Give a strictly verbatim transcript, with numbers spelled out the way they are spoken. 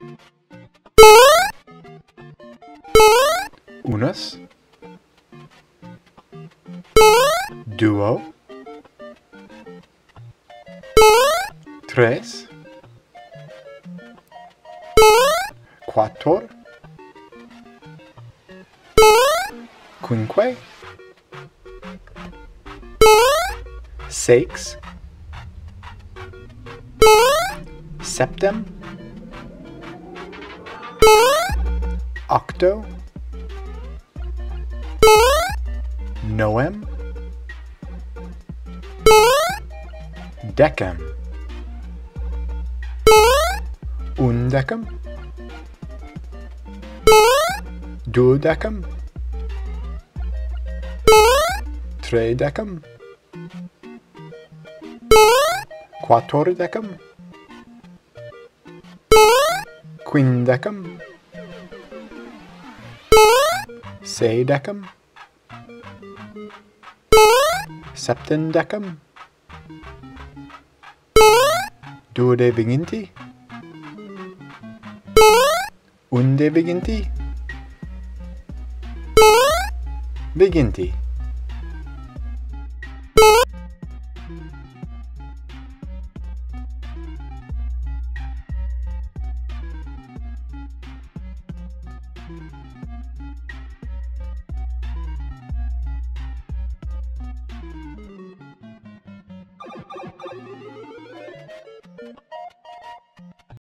Unus, duo, tres, quattor, quinque, sex, septem, octo, noem, decem, undecem, duodecem, tridecem, quattordecem, quindecem, seizdecem, septendecem, duodeviginti, undeviginti, viginti.